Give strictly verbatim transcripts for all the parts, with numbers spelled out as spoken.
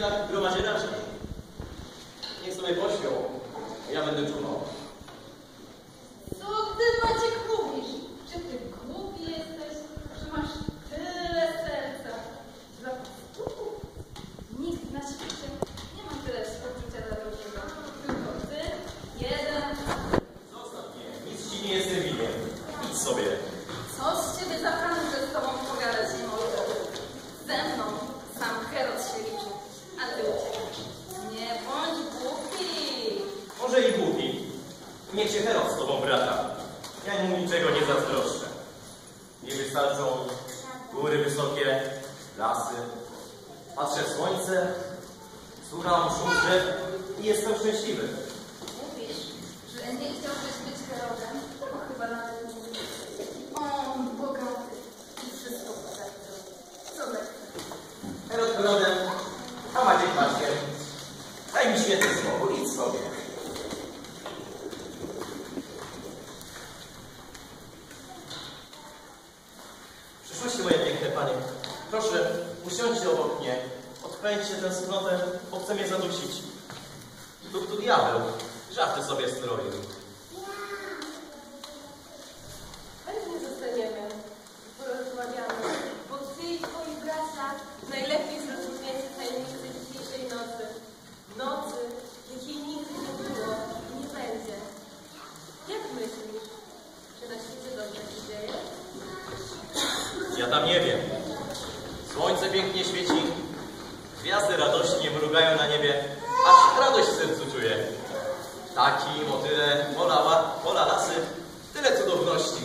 tak w gromadzie raczej. Niech sobie pośpią, a ja będę czuwał. Co ty, Maciek, mówisz? Czy ty głupi jesteś? Że masz tyle serca? Dla pastuchów? Nikt na świecie nie ma tyle współczucia dla drugiego. Tylko ty, jeden. Zostaw mnie, nic ci nie jestem winien. Idź sobie. Co z ciebie za pan, że z tobą pogadać nie mogę? Ze mną sam Herod się liczy, a ty uciekasz. Nie bądź głupi. Może i głupi. Niech się Herod z tobą brata. Ja mu niczego nie zazdroszczę. Nie wystarczą góry wysokie, lasy. Patrzę w słońce, słucham szum drzew i jestem szczęśliwy. Mówisz, że nie chciałbyś być Herodem? To chyba na tym mówisz. On bogaty i wszystko potrafił. Co lekko? Herod Herodem, a Maciek Maćkiem. Daj mi świetny spokój, idź sobie. Przyszłyście, moje piękne panie. Proszę, usiądźcie obok mnie. Odpędźcie tęsknotę, bo chcę mnie zadusić. Tu, tu diabeł. Żarty sobie stroił. Chętnie zostaniemy, porozmawiamy, bo ty i twoi bracia najlepiej zrozumiecie tajemnicę dzisiejszej nocy. Nocy, jakiej nigdy nie było i nie będzie. Jak myślisz, czy na świecie dobrze się dzieje? Ja tam nie wiem. Słońce pięknie świeci, gwiazdy radośnie mrugają na niebie, aż radość w sercu czuję. Ptaki, motyle, pola, pola, lasy, tyle cudowności.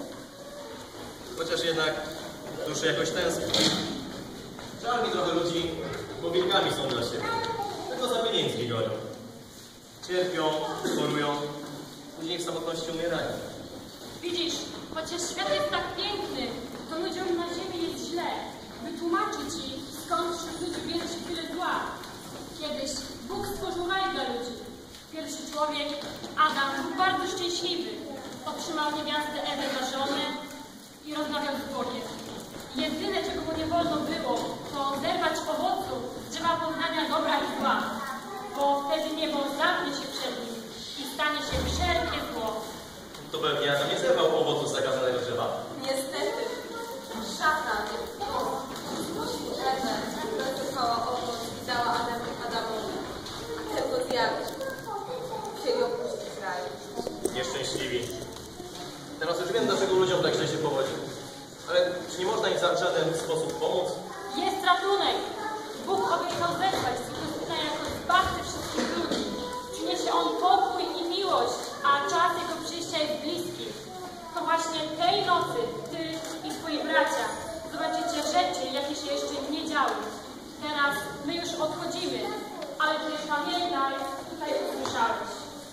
Chociaż jednak duszę jakoś tęskni. Żal mi trochę ludzi, bo wilkami są dla siebie. Tylko za pieniędzmi gonią. Cierpią, chorują, później w samotności umierają. Widzisz, chociaż świat jest tak piękny, to ludziom na ziemi jest źle. Wytłumaczę ci, skąd wśród ludzi bierze się tyle zła. Kiedyś Bóg stworzył raj dla ludzi. Pierwszy człowiek, Adam, był bardzo szczęśliwy. Otrzymał niewiastę Ewę za żonę i rozmawiał z Bogiem. Jedyne, czego mu nie wolno było, to zerwać owocu z drzewa poznania dobra i zła, bo wtedy niebo zamknie się przed nim i stanie się wszelkie zło. To pewnie Adam nie zerwał owocu z zakazanego drzewa. Niestety, szatan, Bóg, zmusił Ewę, która zerwała owoc i dała Adam, Adamowi. A ten go zjadł. Chcieli opuścić raj. Nieszczęśliwi. Teraz już wiem, dlaczego ludziom tak źle się powodzi. Ale czy nie można im w żaden sposób pomóc? Jest ratunek! Bóg obiecał wezwać swego syna jako zbawcę wszystkich ludzi. Przyniesie on pokój i miłość, a czas jego przyjścia jest bliski. To właśnie tej nocy ty i twoi bracia zobaczycie rzeczy, jakie się jeszcze nie działy. Teraz my już odchodzimy, ale ty pamiętaj, tutaj usłyszałeś.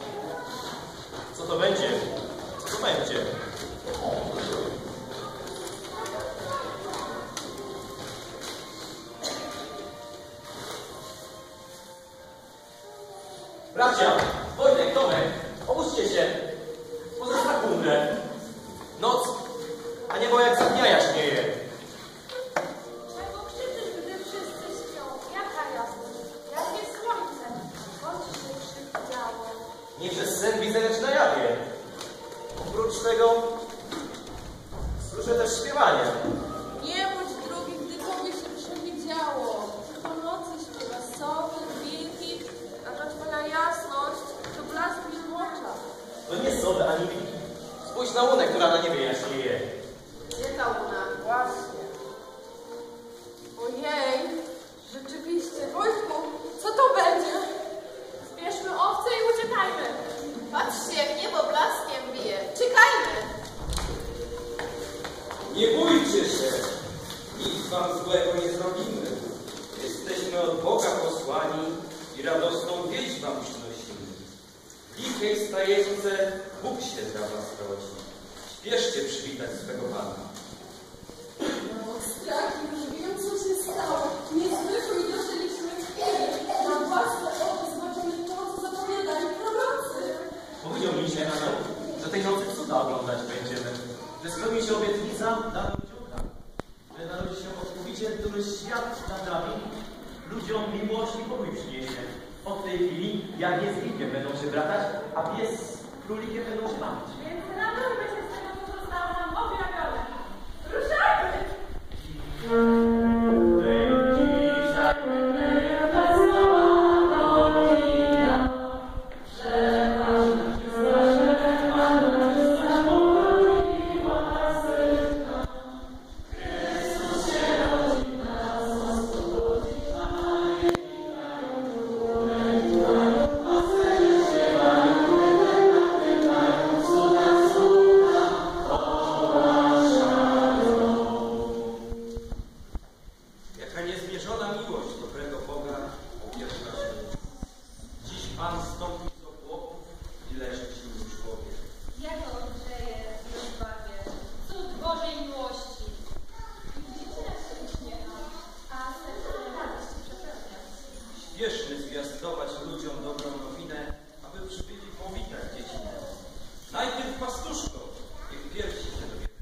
Co to będzie? Co to będzie? Bracia! Wojtek, Tomek! Obudźcie się! Może tak umrę. Noc, a niebo jak za dnia jaśnieje. Czego krzyczysz, gdy wszyscy śpią? Jaka jasność? Jakie słońce? Skąd się krzyk działo? Nie przez sen widzę, lecz na jawie. Oprócz tego słyszę też śpiewanie. Nie bądź drugi, gdy tobie się przewidziało. Po nocy śpiewa sowy, wilki, a ta twoja jasność to blask w oczach. To nie sowy ani wilki. Spójrz na łunę, która na niebie jaśnieje. Gdzie ta łuna? Właśnie. Ojej, rzeczywiście. Wojtku, co to będzie? Zbierzmy owce i uciekajmy. Patrzcie, jak niebo blaskiem bije. Czekajmy. Nie bójcie się, nic wam złego nie zrobimy. Jesteśmy od Boga posłani i radosną wieść wam przynosimy. W lichej stajence Bóg się dla was rodzi. Śpieszcie przywitać swego Pana. No, strach już wiem, co się stało. Niezwykły i doszliśmy w chwili. Na własne oczy zobaczymy to, co zapowiadali prorocy. Powiedział mi się rano, że tej nocy cuda oglądać będziemy. Że spełni się obietnica dana ludziom, że narodzi się odkupiciel, który świat naprawi, ludziom miłość i pokój przyniesie. Od tej chwili jagie z wilkiem będą się bratać, a pies z królikiem będą się bawić. Więc radujmy się z tego, co zostało nam objawione. Ruszajmy! Spieszmy zwiastować ludziom dobrą nowinę, aby przybyli powitać dzieci. Najpierw pastuszko, niech pierwsi się dowie.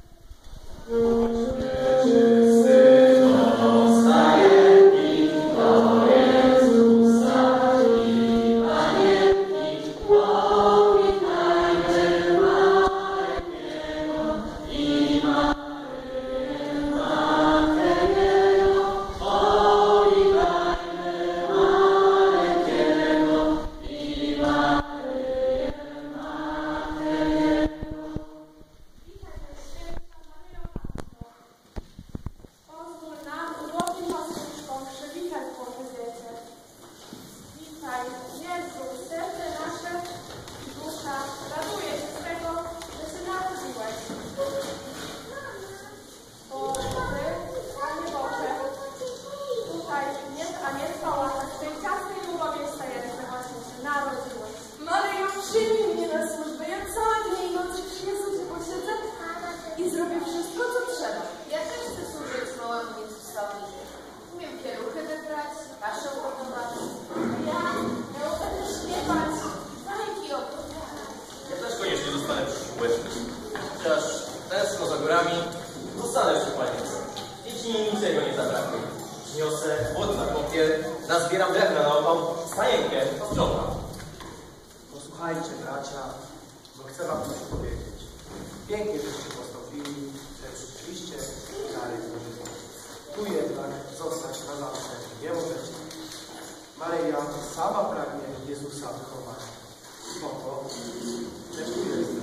Chociaż tęskno za górami, zostanę przy panience. Dzieci niczego nie zabraknie. Przyniosę wód na kąpiel, nazbieram drewna na opał, stajenkę posprzątam. Posłuchajcie, bracia, bo chcę wam coś powiedzieć. Pięknie żeście postąpili, że przyszliście dalej do życia. Tu jednak zostać na zawsze nie możecie. Maryja sama pragnie Jezusa wychować. Spoko, że tu jest.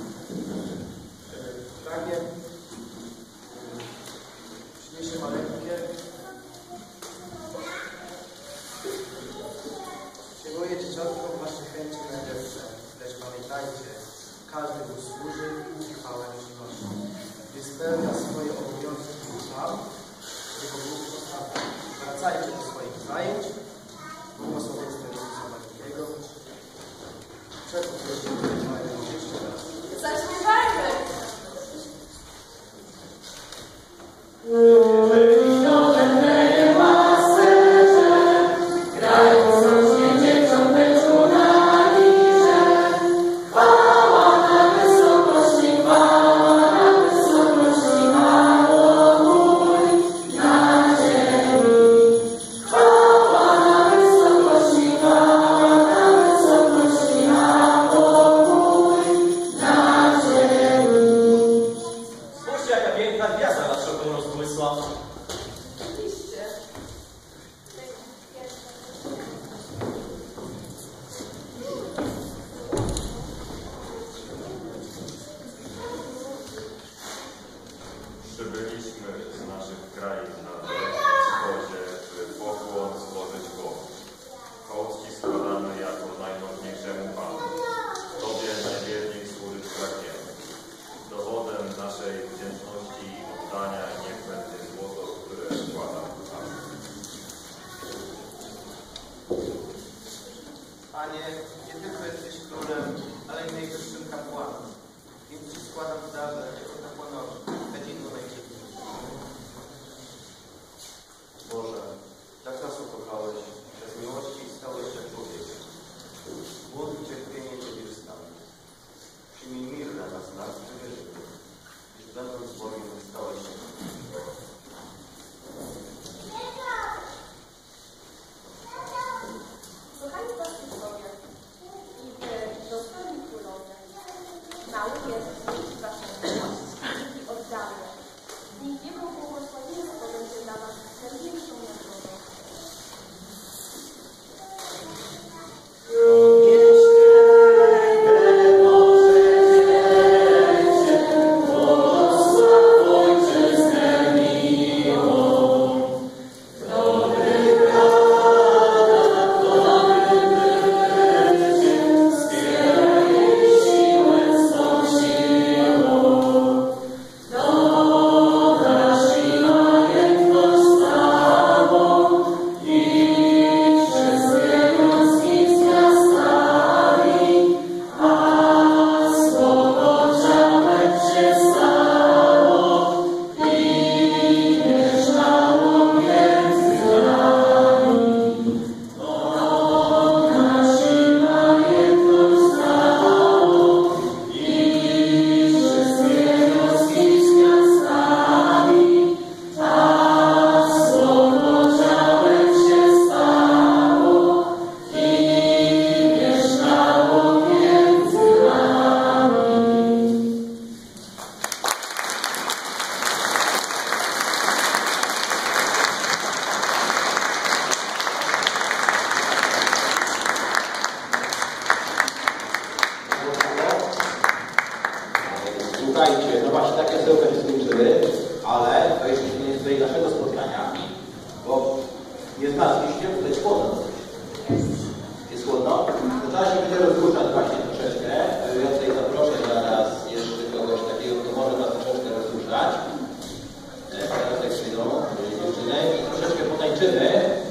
Pragnie przyniesie maleńkie. Przyjmuję dzieciątko wasze chęci najlepsze, lecz pamiętajcie, każdy mu służy i chwałę przynosi. Gdy spełnia swoje obowiązki tam, gdzie go Bóg postawi. Wracajcie do swoich zajęć, błogosławieństwo Jezusa Maryjnego. Przed tym mają jeszcze raz. Zaśpiewajmy! Przybyliśmy z naszych krain na dalekim wschodzie, by pokłon złożyć Bogu. Hołd Ci składamy jako najważniejszemu Panu. Tobie najwierniej służyć pragniemy. Dowodem naszej wdzięczności i oddania niech będzie złoto, które składam Panu. Panie, nie tylko jesteś królem, ale i najwyższym kapłanem. Więc Ci składam w darze jako kapłanowi, kadzidło najpiękniejsze. Boże, tak nas ukochałeś, że z miłości stałeś się człowiekiem. Głód i cierpienie Ciebie wstały. Przyjmij mir dla nas, nas przywierzyły, iż będąc Bogiem stałeś się. tutaj naszego spotkania, bo nie znaleźliście tutaj chłodno. Jest chłodno? To trzeba się będzie rozruszać właśnie troszeczkę. Ja tutaj zaproszę zaraz jeszcze kogoś takiego, kto może nas troszeczkę rozruszać. Teraz jak przyjdą dziewczyny i troszeczkę potańczymy.